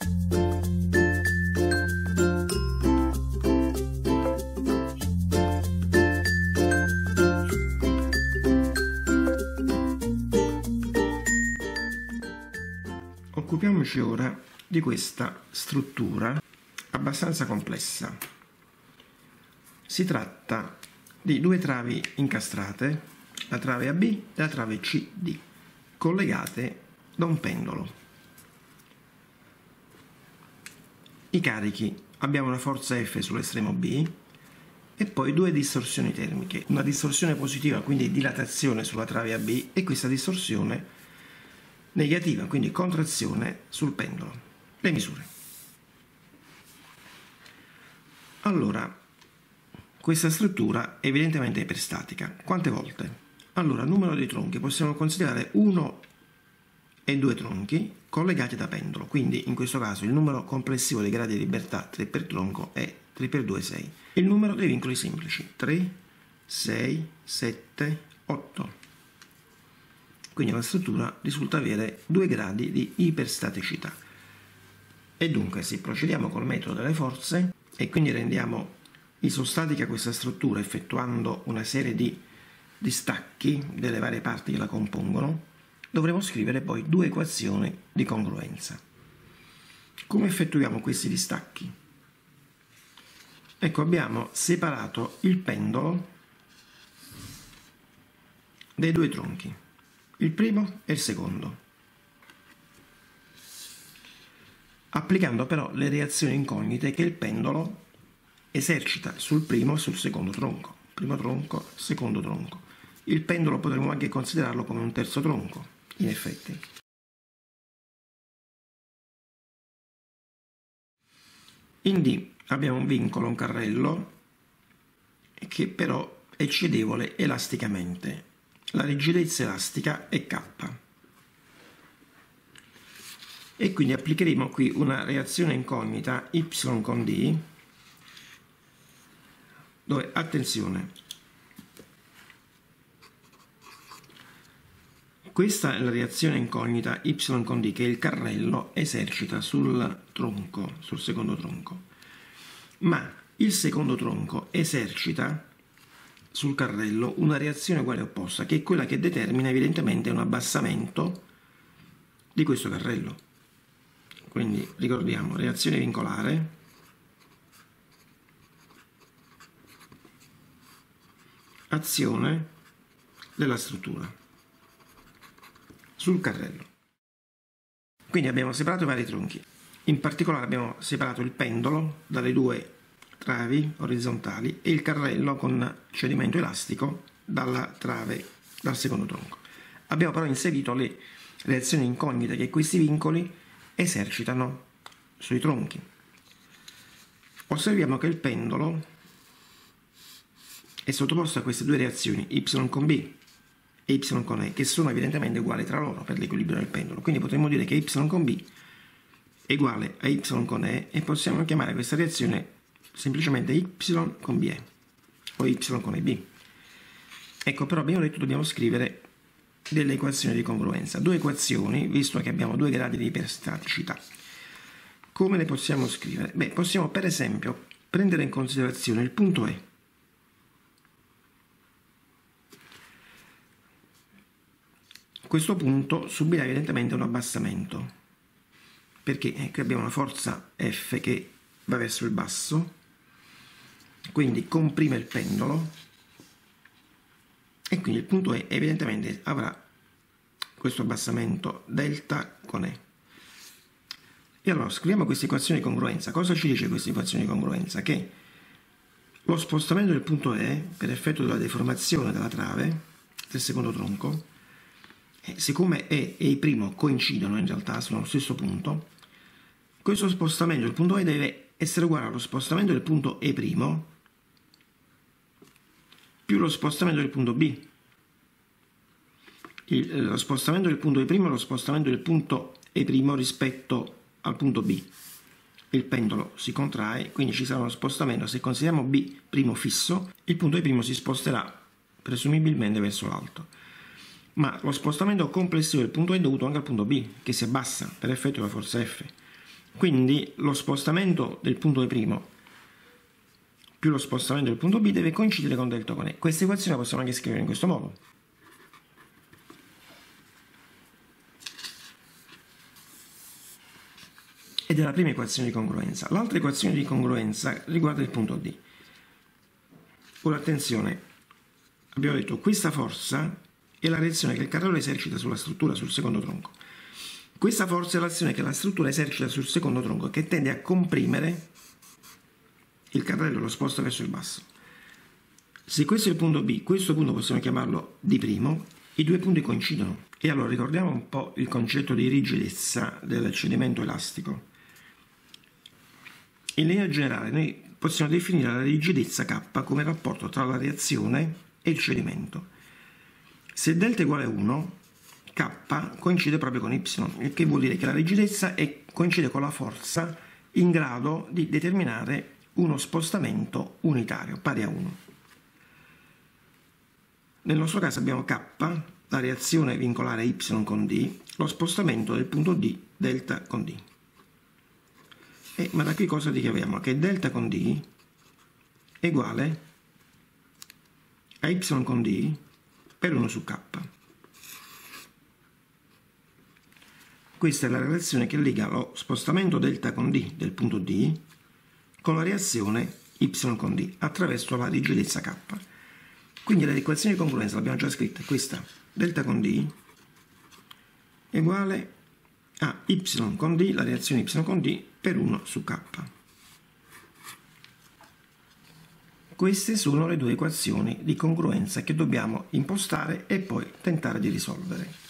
Occupiamoci ora di questa struttura abbastanza complessa. Si tratta di due travi incastrate, la trave AB e la trave CD, collegate da un pendolo. I carichi: abbiamo una forza F sull'estremo B e poi due distorsioni termiche, una distorsione positiva, quindi dilatazione sulla trave AB, e questa distorsione negativa, quindi contrazione sul pendolo. Le misure. Allora, questa struttura evidentemente è iperstatica. Quante volte? Allora, numero di tronchi, possiamo considerare 1 e 2 tronchi collegati da pendolo, quindi in questo caso il numero complessivo dei gradi di libertà 3 per tronco è 3 per 2 6. Il numero dei vincoli semplici 3, 6, 7, 8. Quindi la struttura risulta avere 2 gradi di iperstaticità. E dunque, se procediamo col metodo delle forze e quindi rendiamo isostatica questa struttura effettuando una serie di distacchi delle varie parti che la compongono, dovremo scrivere poi 2 equazioni di congruenza. Come effettuiamo questi distacchi? Ecco, abbiamo separato il pendolo dai 2 tronchi, il primo e il secondo, applicando però le reazioni incognite che il pendolo esercita sul primo e sul secondo tronco. Primo tronco, secondo tronco. Il pendolo potremmo anche considerarlo come un terzo tronco, in effetti. In D abbiamo un vincolo, un carrello, che però è cedevole elasticamente. La rigidezza elastica è K. E quindi applicheremo qui una reazione incognita Y con D, dove, attenzione, questa è la reazione incognita Y con D che il carrello esercita sul tronco, sul secondo tronco, ma il secondo tronco esercita sul carrello una reazione uguale opposta, che è quella che determina evidentemente un abbassamento di questo carrello. Quindi ricordiamo, reazione vincolare, azione della struttura sul carrello. Quindi abbiamo separato i vari tronchi. In particolare abbiamo separato il pendolo dalle 2 travi orizzontali e il carrello con cedimento elastico dal secondo tronco. Abbiamo però inserito le reazioni incognite che questi vincoli esercitano sui tronchi. Osserviamo che il pendolo è sottoposto a queste 2 reazioni, Y con B e Y con E, che sono evidentemente uguali tra loro per l'equilibrio del pendolo. Quindi potremmo dire che Y con B è uguale a Y con E e possiamo chiamare questa reazione semplicemente Y con BE o Y con EB. Ecco, però abbiamo detto che dobbiamo scrivere delle equazioni di congruenza. 2 equazioni, visto che abbiamo 2 gradi di iperstaticità. Come le possiamo scrivere? Beh, possiamo per esempio prendere in considerazione il punto E. Questo punto subirà evidentemente un abbassamento, perché qui abbiamo una forza F che va verso il basso, quindi comprime il pendolo, e quindi il punto E evidentemente avrà questo abbassamento delta con E. E allora scriviamo questa equazione di congruenza. Cosa ci dice questa equazione di congruenza? Che lo spostamento del punto E per effetto della deformazione della trave del secondo tronco, siccome E e I' coincidono in realtà, sono allo stesso punto, questo spostamento del punto E deve essere uguale allo spostamento del punto E' più lo spostamento del punto B. Lo spostamento del punto E' è lo spostamento del punto E' rispetto al punto B. Il pendolo si contrae, quindi ci sarà uno spostamento. Se consideriamo B' fisso, il punto E' si sposterà presumibilmente verso l'alto. Ma lo spostamento complessivo del punto E è dovuto anche al punto B, che si abbassa per effetto della forza F. Quindi lo spostamento del punto E' più lo spostamento del punto B deve coincidere con delta con E. Questa equazione la possiamo anche scrivere in questo modo. Ed è la prima equazione di congruenza. L'altra equazione di congruenza riguarda il punto D. Ora attenzione, abbiamo detto questa forza è la reazione che il carrello esercita sulla struttura, sul secondo tronco. Questa forza è l'azione che la struttura esercita sul secondo tronco, che tende a comprimere il carrello e lo sposta verso il basso. Se questo è il punto B, questo punto possiamo chiamarlo D', i due punti coincidono. E allora ricordiamo un po' il concetto di rigidezza del cedimento elastico. In linea generale noi possiamo definire la rigidezza K come il rapporto tra la reazione e il cedimento. Se delta è uguale a 1, K coincide proprio con Y, il che vuol dire che la rigidezza coincide con la forza in grado di determinare uno spostamento unitario, pari a 1. Nel nostro caso abbiamo K, la reazione vincolare Y con D, lo spostamento del punto D, delta con D. Ma da qui cosa ricaviamo? Che delta con D è uguale a Y con D per 1 su K. Questa è la relazione che lega lo spostamento delta con D del punto D con la reazione Y con D attraverso la rigidezza K. Quindi l'equazione di congruenza l'abbiamo già scritta, questa delta con D è uguale a Y con D, la reazione Y con D per 1 su K. Queste sono le due equazioni di congruenza che dobbiamo impostare e poi tentare di risolvere.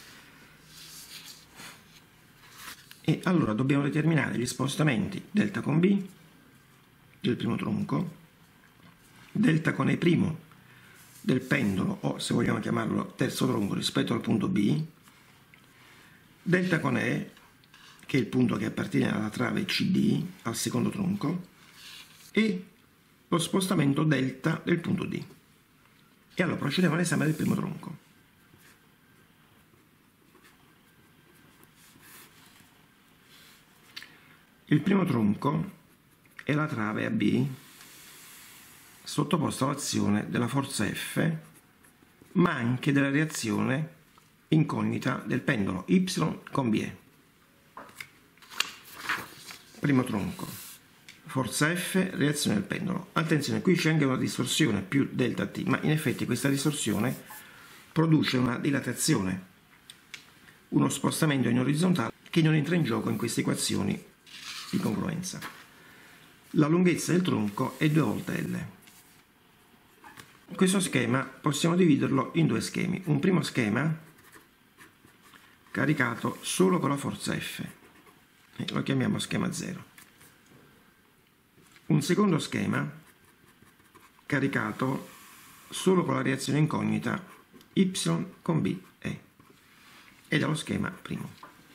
E allora dobbiamo determinare gli spostamenti delta con B del primo tronco, delta con E' del pendolo, o se vogliamo chiamarlo terzo tronco rispetto al punto B, delta con E, che è il punto che appartiene alla trave CD, al secondo tronco, e lo spostamento delta del punto D. E allora procediamo all'esame del primo tronco. Il primo tronco è la trave AB sottoposta all'azione della forza F, ma anche della reazione incognita del pendolo Y con BE. Primo tronco, forza F, reazione del pendolo. Attenzione, qui c'è anche una distorsione più delta T, ma in effetti questa distorsione produce una dilatazione, uno spostamento in orizzontale che non entra in gioco in queste equazioni di congruenza. La lunghezza del tronco è 2 volte L. Questo schema possiamo dividerlo in due schemi. Un primo schema caricato solo con la forza F, lo chiamiamo schema 0. Un secondo schema caricato solo con la reazione incognita Y con B E, ed è lo schema primo.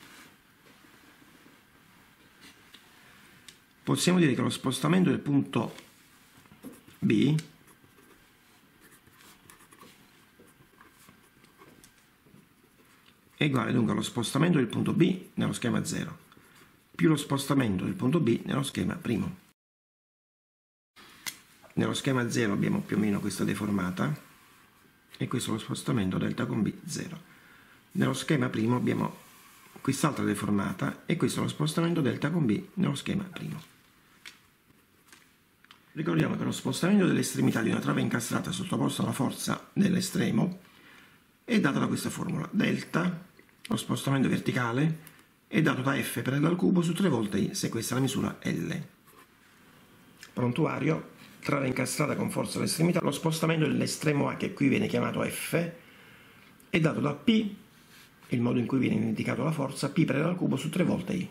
Possiamo dire che lo spostamento del punto B è uguale dunque allo spostamento del punto B nello schema 0 più lo spostamento del punto B nello schema primo. Nello schema 0 abbiamo più o meno questa deformata e questo è lo spostamento delta con B 0. Nello schema primo abbiamo quest'altra deformata e questo è lo spostamento delta con B nello schema primo. Ricordiamo che lo spostamento dell'estremità di una trave incastrata sottoposta alla forza dell'estremo è dato da questa formula. Delta, lo spostamento verticale, è dato da F per L al cubo su 3 volte I, se questa è la misura L. Prontuario, trave incastrata con forza all'estremità, lo spostamento dell'estremo A, che qui viene chiamato F, è dato da P, il modo in cui viene indicato la forza, P per L al cubo su 3 volte I.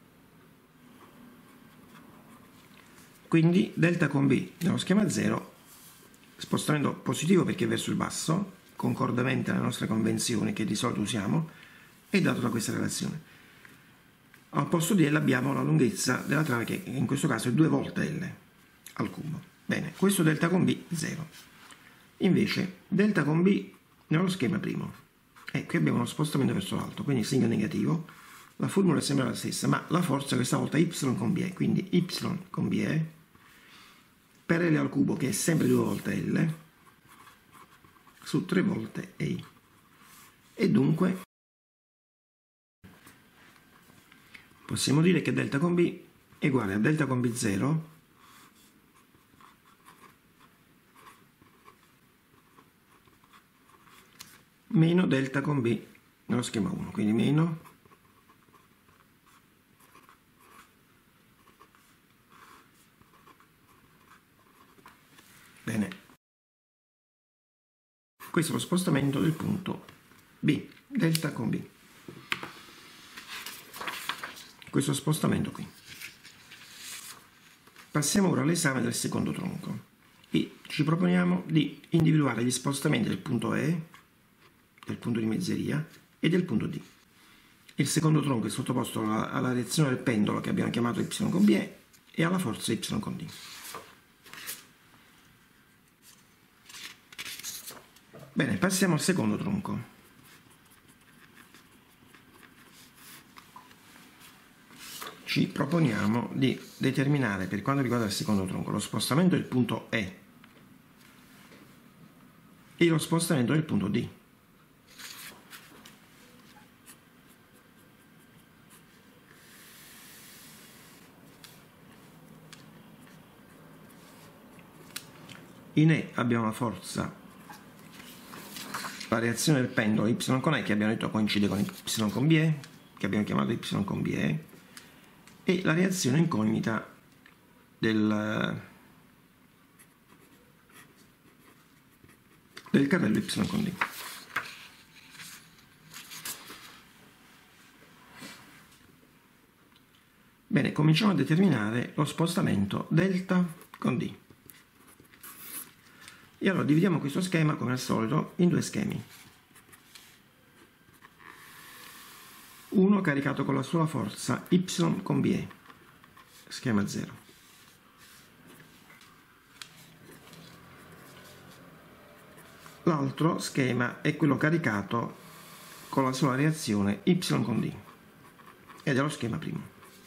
Quindi delta con B nello schema 0, spostamento positivo perché è verso il basso, concordemente alle nostre convenzioni che di solito usiamo, è dato da questa relazione. Al posto di L abbiamo la lunghezza della trave che in questo caso è 2 volte L al cubo. Bene, questo delta con B 0. Invece delta con B nello schema primo. E qui abbiamo uno spostamento verso l'alto, quindi segno negativo, La formula è sempre la stessa, ma la forza questa volta è y con b, quindi y con b per L al cubo, che è sempre 2 volte L, su 3 volte E. E dunque possiamo dire che delta con B è uguale a delta con B0 meno delta con B nello schema 1, quindi meno bene. Questo è lo spostamento del punto B, delta con B. Questo spostamento qui. Passiamo ora all'esame del secondo tronco e ci proponiamo di individuare gli spostamenti del punto E, del punto di mezzeria e del punto D. Il secondo tronco è sottoposto alla reazione del pendolo che abbiamo chiamato y con b e alla forza y con d. Bene, passiamo al secondo tronco. Ci proponiamo di determinare, per quanto riguarda il secondo tronco, lo spostamento del punto E e lo spostamento del punto D. In E abbiamo la forza, la reazione del pendolo y con E, che abbiamo detto coincide con y con b, che abbiamo chiamato y con b, e la reazione incognita del carrello y con d. Bene, cominciamo a determinare lo spostamento delta con d. E allora dividiamo questo schema, come al solito, in due schemi. Uno caricato con la sola forza y con b, schema 0. L'altro schema è quello caricato con la sola reazione y con d, ed è lo schema primo.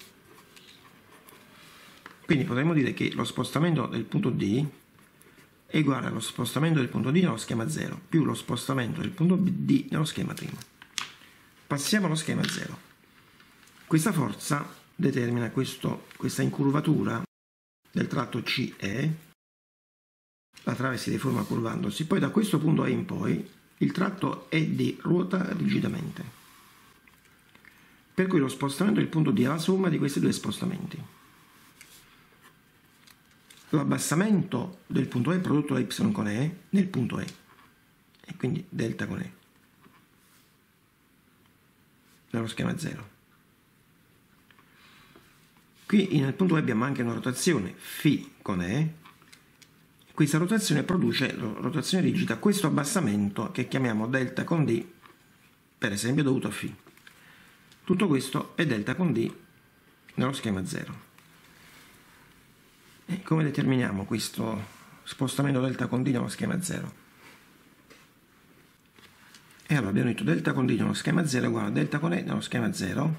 Quindi potremmo dire che lo spostamento del punto D è uguale allo spostamento del punto D nello schema 0 più lo spostamento del punto D nello schema primo. Passiamo allo schema 0. Questa forza determina questa incurvatura del tratto CE, la trave si deforma curvandosi, poi da questo punto E in poi il tratto ED ruota rigidamente, per cui lo spostamento del punto D è la somma di questi due spostamenti. L'abbassamento del punto E prodotto da y con E nel punto E, e quindi delta con E nello schema 0. Qui nel punto E abbiamo anche una rotazione φ con E. Questa rotazione produce, rotazione rigida, questo abbassamento che chiamiamo delta con D, per esempio dovuto a φ. Tutto questo è delta con D nello schema 0. E come determiniamo questo spostamento delta con D nello schema 0? E allora abbiamo detto delta con D nello schema 0 è uguale a delta con E nello schema 0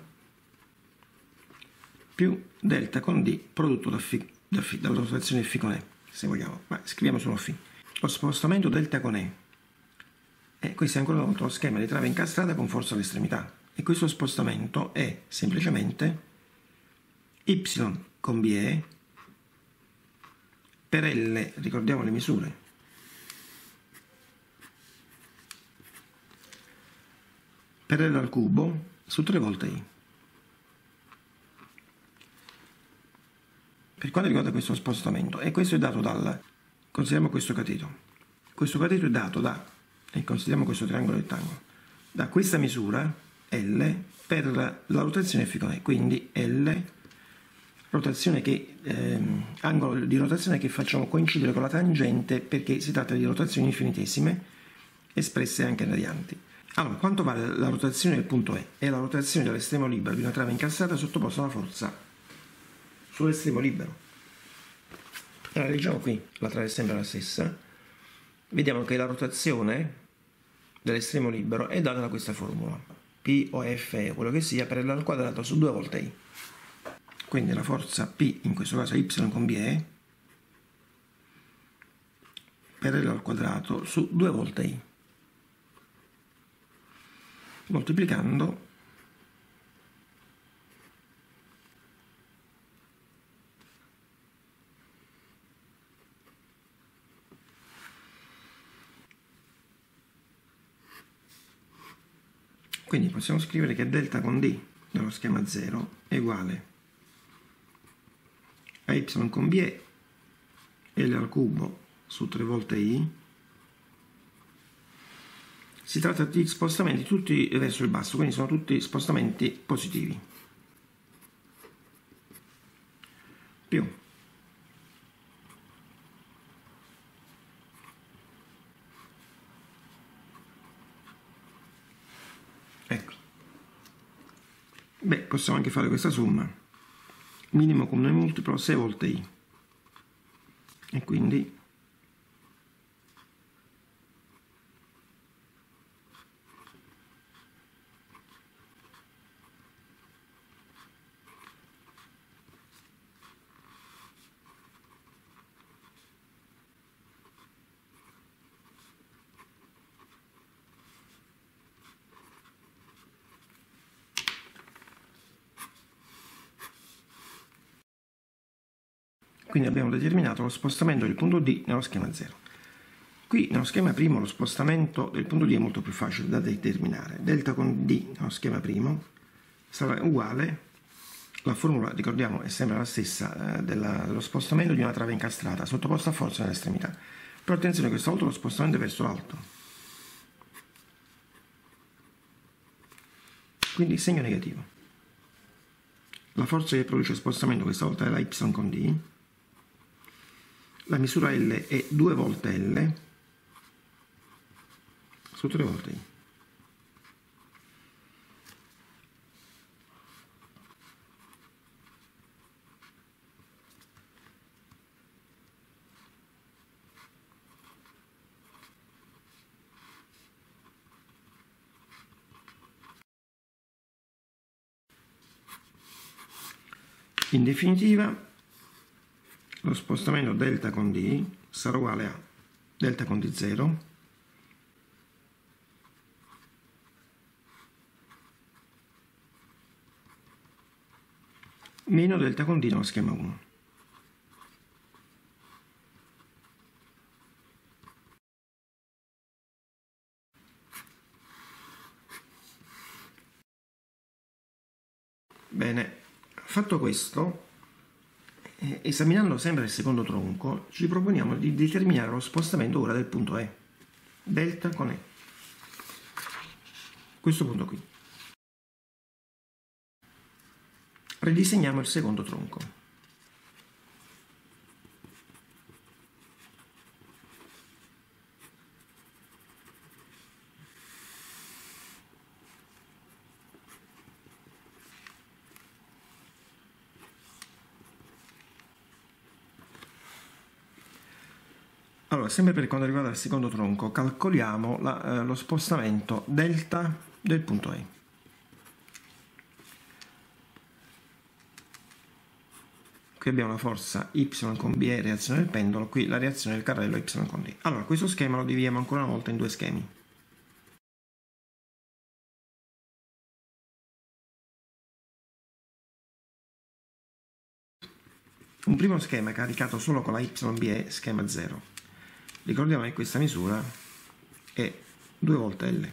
più delta con D prodotto dalla rotazione φ con E, se vogliamo, ma scriviamo solo φ. Lo spostamento delta con E, e questo è ancora una volta lo schema di trave incastrata con forza all'estremità, e questo spostamento è semplicemente y con BE per L, ricordiamo le misure, per L al cubo su 3 volte I. Per quanto riguarda questo spostamento, e questo è dato consideriamo questo cateto. Questo cateto è dato e consideriamo questo triangolo rettangolo, da questa misura L per la rotazione φ con E, quindi L, rotazione angolo di rotazione che facciamo coincidere con la tangente, perché si tratta di rotazioni infinitesime espresse anche in radianti. Allora, quanto vale la rotazione del punto E? È la rotazione dell'estremo libero di una trave incastrata sottoposta a una forza sull'estremo libero. Allora, leggiamo qui, la trave è sempre la stessa. Vediamo che la rotazione dell'estremo libero è data da questa formula. P o F, quello che sia, per L al quadrato su 2 volte I. Quindi la forza P, in questo caso Y con B, è per L al quadrato su 2 volte I. Moltiplicando quindi possiamo scrivere che delta con D dello schema 0 è uguale a Y con B L al cubo su 3 volte I. Si tratta di spostamenti tutti verso il basso, quindi sono tutti spostamenti positivi. Più ecco. Beh, possiamo anche fare questa somma. Minimo comune multiplo 6 volte I. E quindi abbiamo determinato lo spostamento del punto D nello schema 0. Qui nello schema primo lo spostamento del punto D è molto più facile da determinare. Delta con D nello schema primo sarà uguale, la formula ricordiamo è sempre la stessa dello spostamento di una trave incastrata sottoposta a forza nell'estremità. Però attenzione, questa volta lo spostamento è verso l'alto, quindi segno negativo. La forza che produce lo spostamento questa volta è la Y con D. La misura L è 2 volte L su 3 volte I. In definitiva, lo spostamento delta con D sarà uguale a delta con D0 meno delta con D nello schema 1. Bene, fatto questo, esaminando sempre il secondo tronco, ci proponiamo di determinare lo spostamento ora del punto E, delta con E, questo punto qui. Ridisegniamo il secondo tronco. Allora, sempre per quanto riguarda il secondo tronco, calcoliamo lo spostamento delta del punto E. Qui abbiamo la forza Y con B e reazione del pendolo, qui la reazione del carrello Y con D. Allora, questo schema lo dividiamo ancora una volta in due schemi. Un primo schema caricato solo con la YB schema 0. Ricordiamo che questa misura è 2 volte L.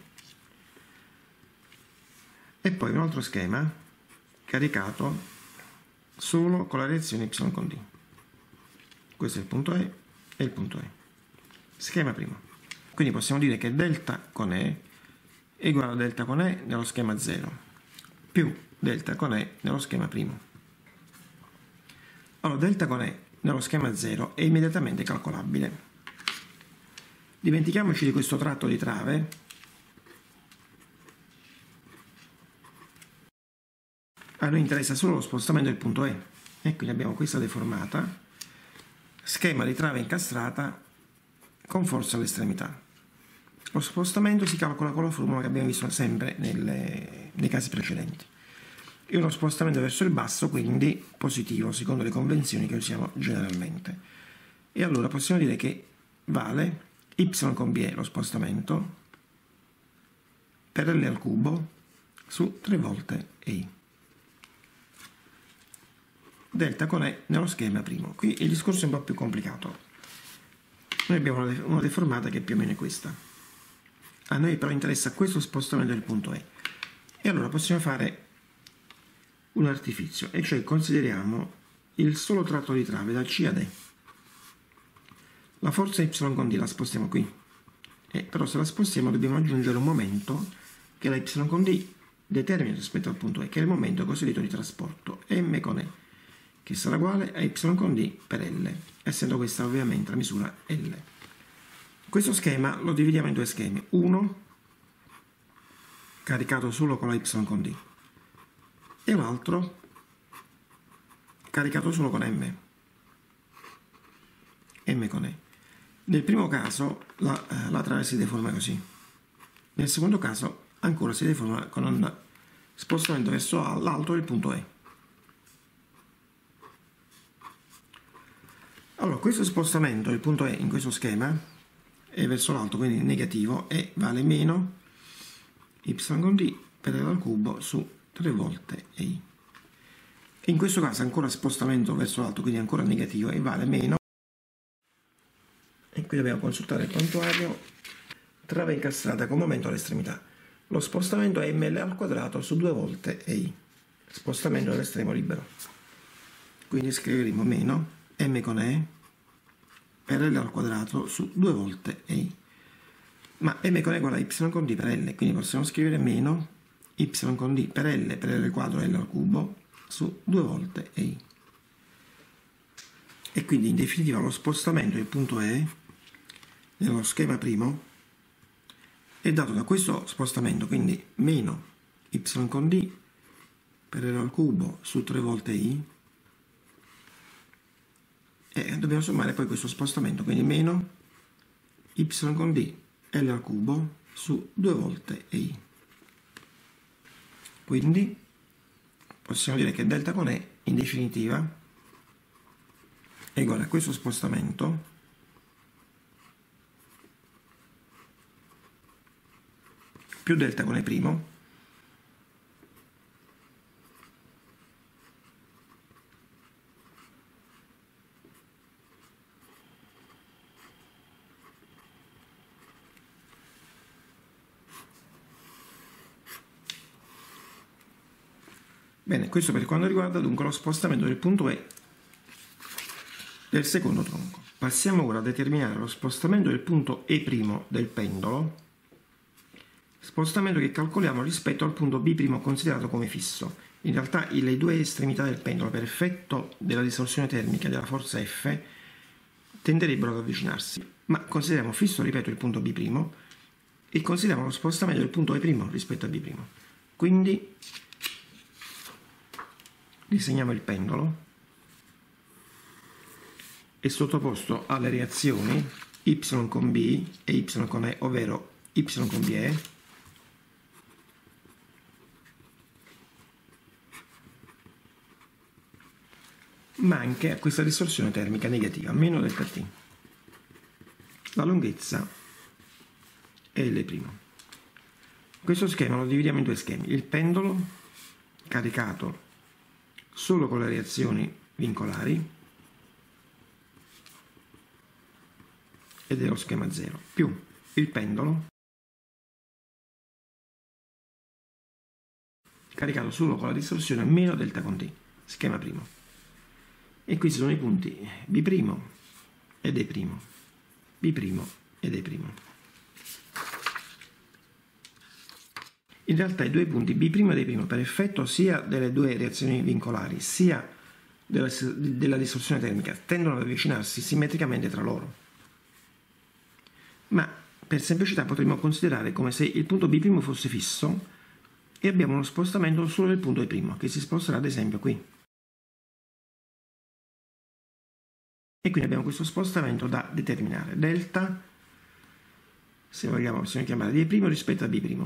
E poi un altro schema caricato solo con la reazione Y con D. Questo è il punto E e il punto E. Schema primo. Quindi possiamo dire che delta con E è uguale a delta con E nello schema 0 più delta con E nello schema primo. Allora, delta con E nello schema 0 è immediatamente calcolabile. Dimentichiamoci di questo tratto di trave. A noi interessa solo lo spostamento del punto E. E quindi abbiamo questa deformata, schema di trave incastrata con forza all'estremità. Lo spostamento si calcola con la formula che abbiamo visto sempre nei casi precedenti. È uno spostamento verso il basso, quindi positivo, secondo le convenzioni che usiamo generalmente. E allora possiamo dire che vale y con b è lo spostamento per L al cubo su 3 volte i. Delta con E nello schema primo. Qui il discorso è un po' più complicato. Noi abbiamo una deformata che più o meno è questa. A noi però interessa questo spostamento del punto E. E allora possiamo fare un artifizio, e cioè consideriamo il solo tratto di trave da C ad E. La forza Y con D la spostiamo qui. Però se la spostiamo dobbiamo aggiungere un momento che la Y con D determina rispetto al punto E, che è il momento cosiddetto di trasporto, M con E, che sarà uguale a Y con D per L, essendo questa ovviamente la misura L. Questo schema lo dividiamo in due schemi, uno caricato solo con la Y con D e l'altro caricato solo con M con E. Nel primo caso la trave si deforma così, nel secondo caso ancora si deforma con un spostamento verso l'alto del punto E. Allora, questo spostamento del punto E in questo schema è verso l'alto, quindi negativo, e vale meno y con d per L al cubo su 3 volte i. E in questo caso ancora spostamento verso l'alto, quindi ancora negativo, e vale meno. E qui dobbiamo consultare il prontuario. Trave incastrata con momento all'estremità. Lo spostamento è ml al quadrato su 2 volte i. Spostamento all'estremo libero. Quindi scriveremo meno m con e per L al quadrato su 2 volte i. Ma m con e uguale a y con d per L, quindi possiamo scrivere meno y con d per L quadro L al cubo su 2 volte i. E quindi in definitiva lo spostamento del punto E nello schema primo è dato da questo spostamento, quindi meno y con d per L al cubo su 3 volte i, e dobbiamo sommare poi questo spostamento, quindi meno y con d L al cubo su 2 volte i. Quindi possiamo dire che delta con E in definitiva è uguale a questo spostamento più delta con E primo Bene, questo per quanto riguarda dunque lo spostamento del punto E del secondo tronco. Passiamo ora a determinare lo spostamento del punto E' del pendolo, spostamento che calcoliamo rispetto al punto B' considerato come fisso. In realtà le due estremità del pendolo, per effetto della distorsione termica della forza F, tenderebbero ad avvicinarsi, ma consideriamo fisso, ripeto, il punto B' e consideriamo lo spostamento del punto E' rispetto a B'. Quindi disegniamo il pendolo, è sottoposto alle reazioni y con b e y con e, ovvero y con b e, ma anche a questa distorsione termica negativa, meno delta t. La lunghezza è L'. Questo schema lo dividiamo in due schemi: il pendolo caricato solo con le reazioni vincolari, ed è lo schema 0, più il pendolo caricato solo con la distorsione meno delta con t, schema primo. E questi sono i punti B' ed E', B' ed E'. In realtà i due punti B' ed E', per effetto sia delle due reazioni vincolari sia della distorsione termica, tendono ad avvicinarsi simmetricamente tra loro. Ma per semplicità potremmo considerare come se il punto B' fosse fisso e abbiamo uno spostamento solo del punto E', che si sposterà ad esempio qui. E quindi abbiamo questo spostamento da determinare. Delta se vogliamo possiamo chiamare D' rispetto a B'.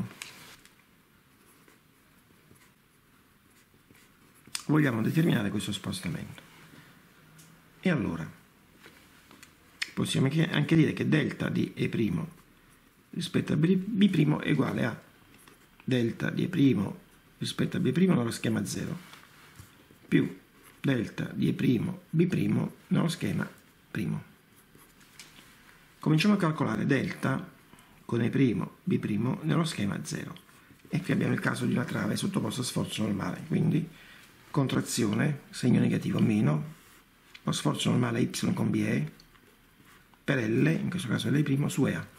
Vogliamo determinare questo spostamento. E allora possiamo anche dire che delta di E' rispetto a B' è uguale a delta di E' rispetto a B' nello schema 0 più delta di E', B' nello schema primo. Cominciamo a calcolare delta con E', B' nello schema 0. E qui abbiamo il caso di una trave sottoposta a sforzo normale, quindi contrazione, segno negativo meno, lo sforzo normale Y con BE per L, in questo caso L' su EA.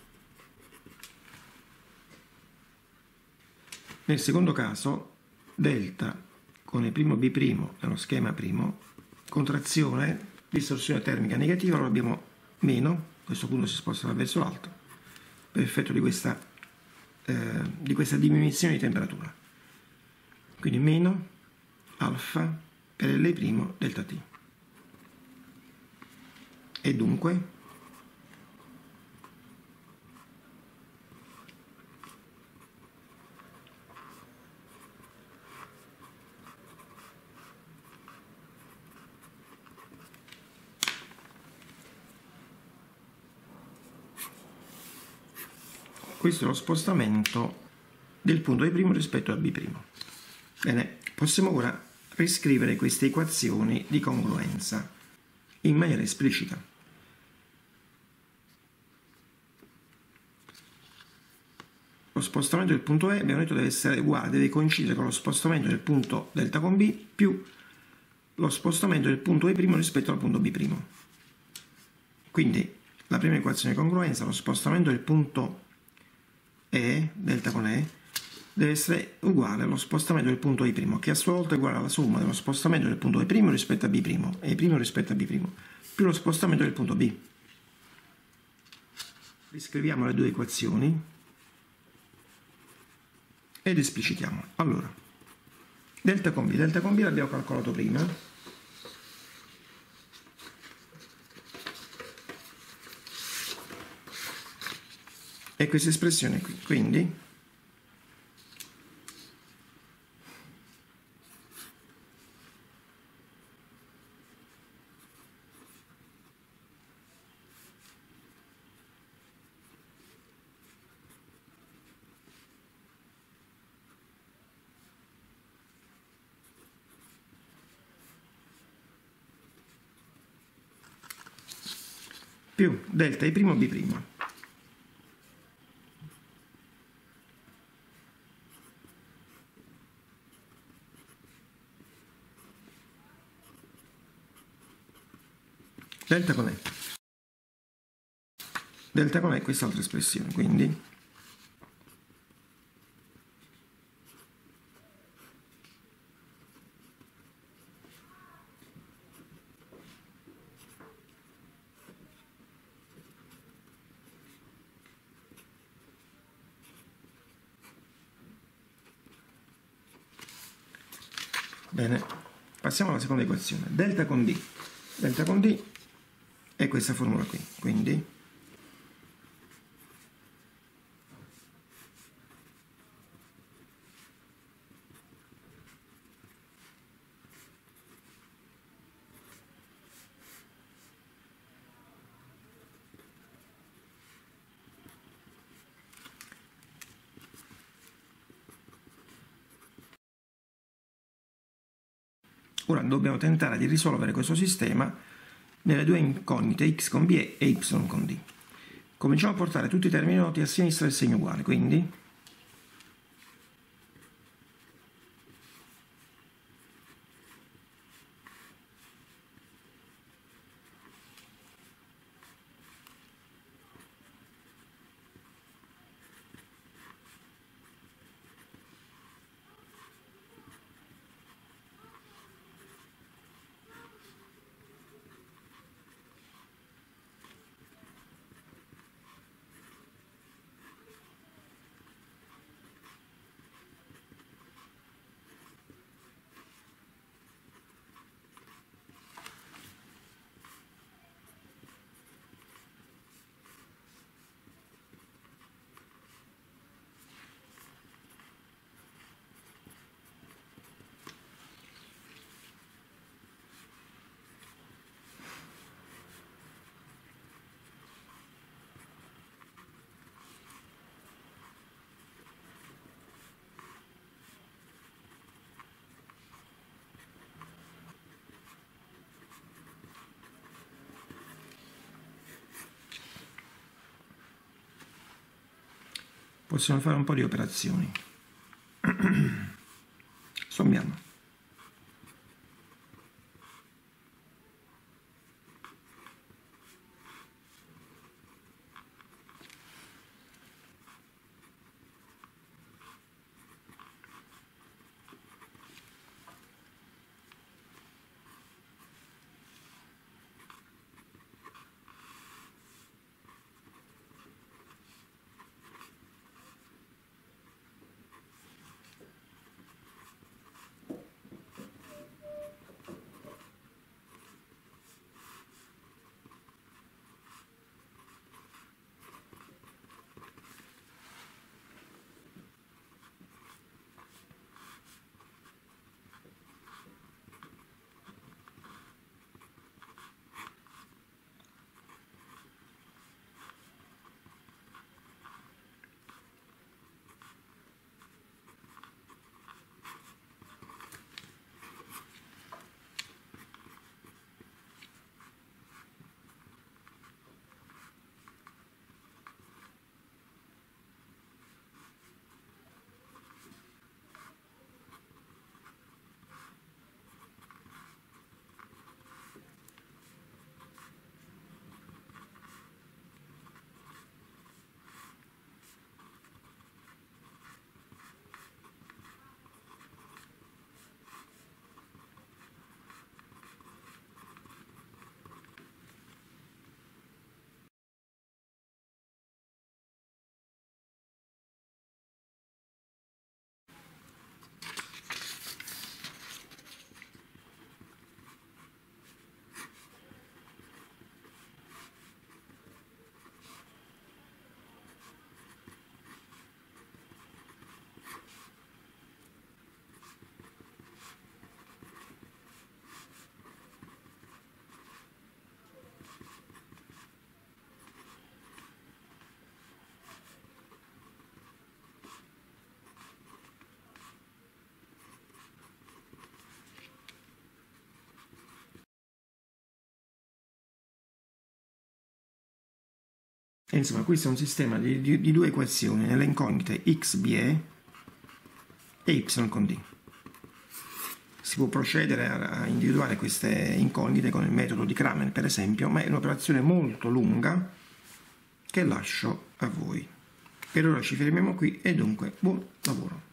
Nel secondo caso, delta con E', B' nello schema primo, contrazione, distorsione termica negativa, lo abbiamo meno, a questo punto si sposta verso l'alto, per effetto di questa diminuzione di temperatura. Quindi meno alfa per L' delta T. E dunque questo è lo spostamento del punto E' rispetto a B'. Bene, possiamo ora riscrivere queste equazioni di congruenza in maniera esplicita. Lo spostamento del punto E, abbiamo detto, deve essere uguale, deve coincidere con lo spostamento del punto delta con B più lo spostamento del punto E' rispetto al punto B'. Quindi la prima equazione di congruenza, lo spostamento del punto E, delta con E, deve essere uguale allo spostamento del punto I', che a sua volta è uguale alla somma dello spostamento del punto E' rispetto a B', E' rispetto a B', più lo spostamento del punto B. Riscriviamo le due equazioni ed esplicitiamo. Allora, delta con B l'abbiamo calcolato prima. E questa espressione qui, quindi più delta I' B'. Delta con E quest'altra espressione, quindi bene, passiamo alla seconda equazione. Delta con D è questa formula qui, quindi ora dobbiamo tentare di risolvere questo sistema nelle due incognite x con b e y con d. Cominciamo a portare tutti i termini noti a sinistra del segno uguale, quindi possiamo fare un po' di operazioni. Sommiamo. E insomma, questo è un sistema di due equazioni nelle incognite x be e y con d. Si può procedere a individuare queste incognite con il metodo di Kramer, per esempio, ma è un'operazione molto lunga che lascio a voi. Per ora ci fermiamo qui e dunque buon lavoro.